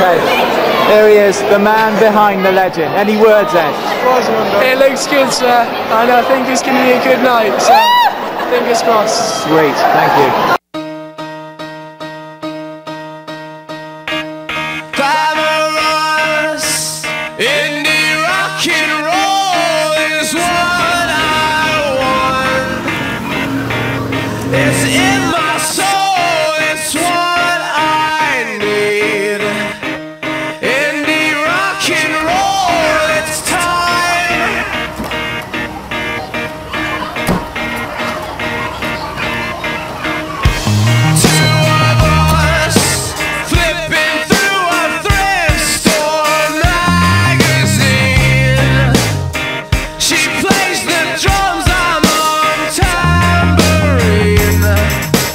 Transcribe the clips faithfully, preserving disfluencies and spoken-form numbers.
Ed. Here he is, the man behind the legend. Any words, Ed? It looks good, sir, and I think it's going to be a good night, so fingers crossed. Sweet, thank you. Glamorous, indie rock and roll is what I want. It's in my soul, it's what I need. Indie rock and roll, it's time. Two of us flipping through a thrift store magazine. She plays the drums, I'm on tambourine.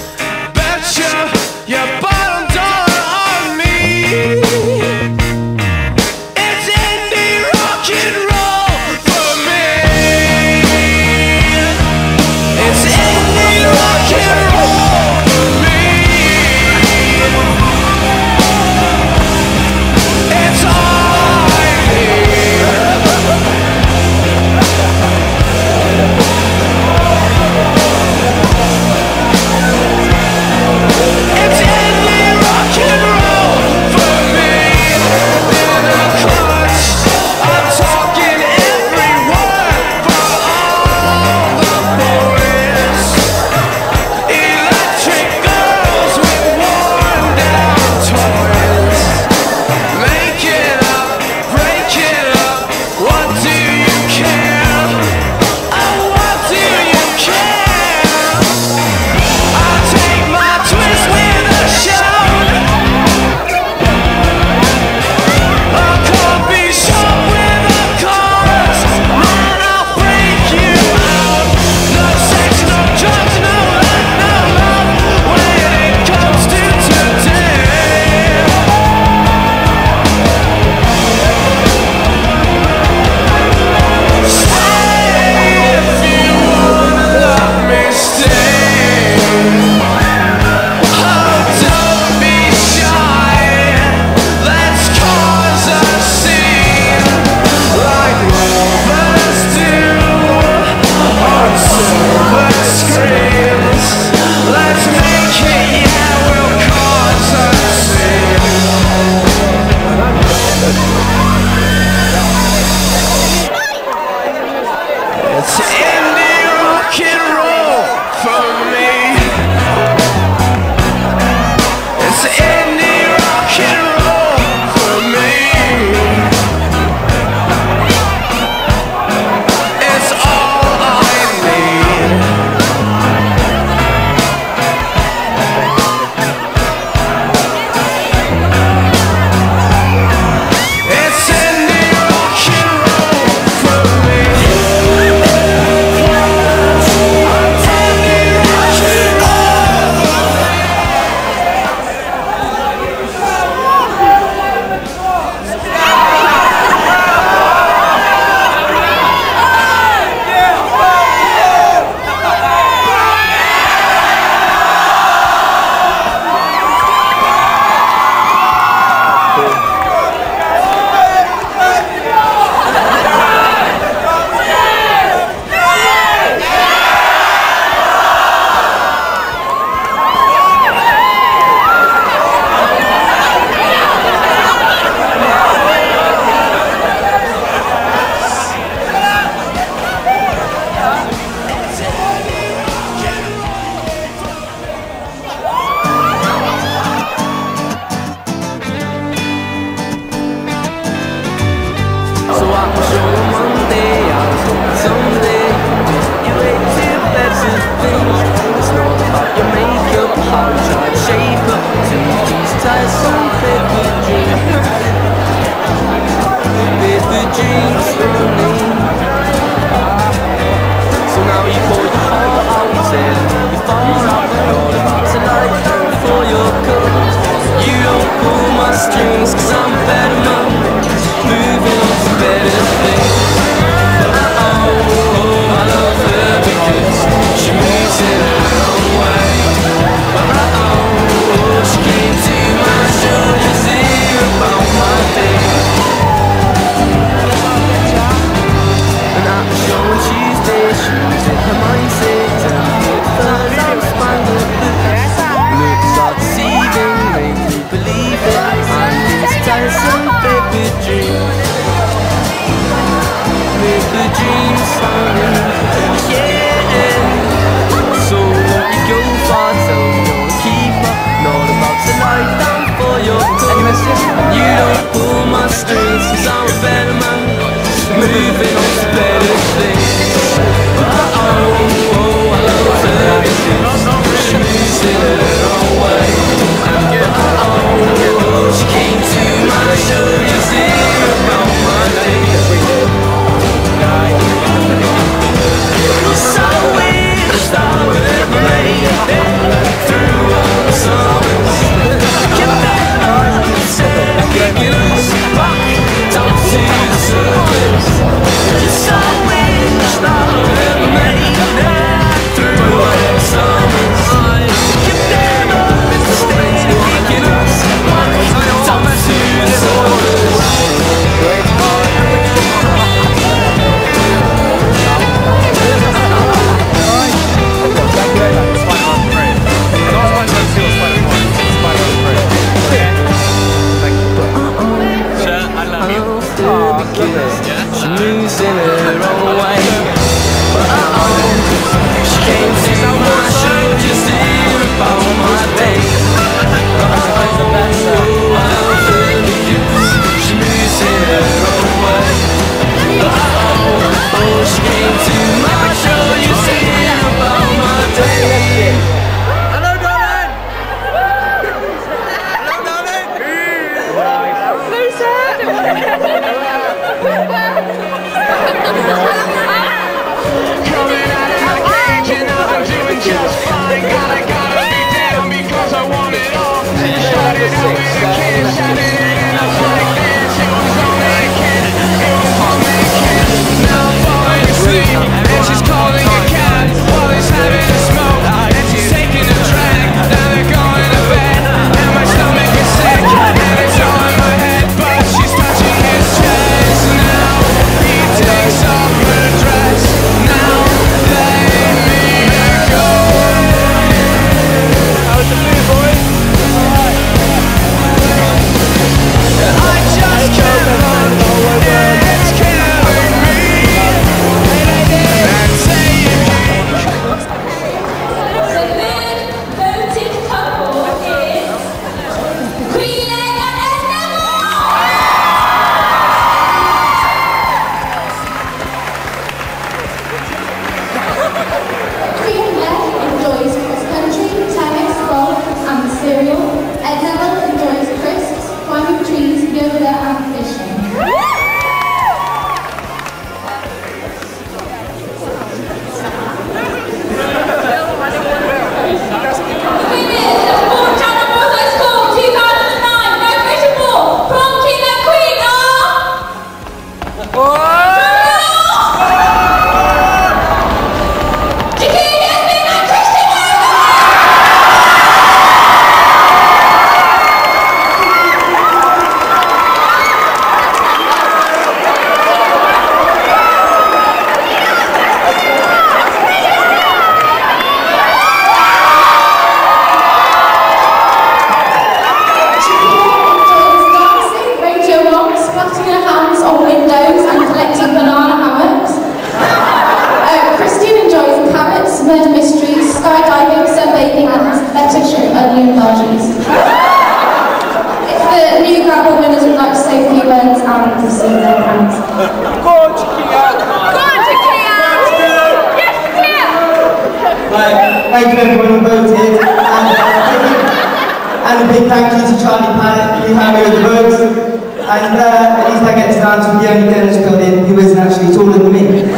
say a few words and receive their hands. Gorge, Kia. Gorge, Kia. Yes, Kia. Right, thank you everyone who voted, and, uh, and a big thank you to Charlie Paddock, who had me with the votes, and uh, at least I get to dance with the only Dennis Collin who isn't actually taller than me.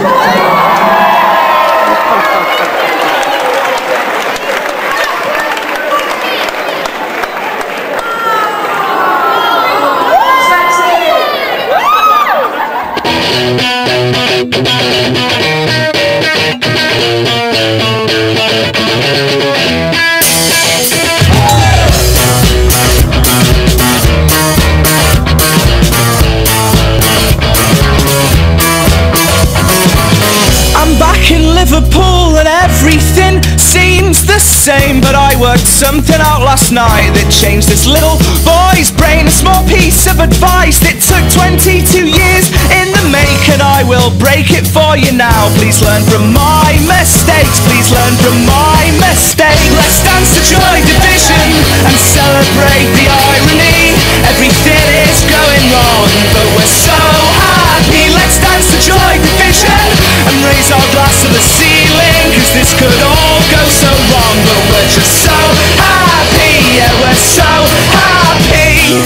Liverpool and everything seems the same, but I worked something out last night that changed this little boy's brain. A small piece of advice that took twenty-two years in the making. I will break it for you now. Please learn from my mistakes. Please learn from my mistake. Let's dance to Joy Division and celebrate the irony. Everything is going wrong, but we're so happy. Let's dance to Joy Division and raise our glass to the ceiling, cause this could all go so wrong, but we're just so happy. Yeah, we're so happy.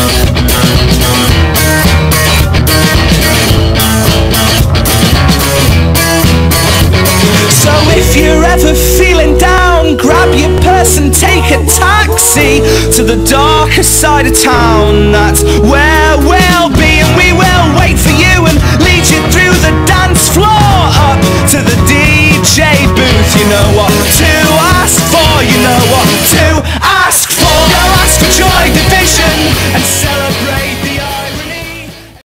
So if you're ever feeling down, grab your purse and take a taxi to the darker side of town. That's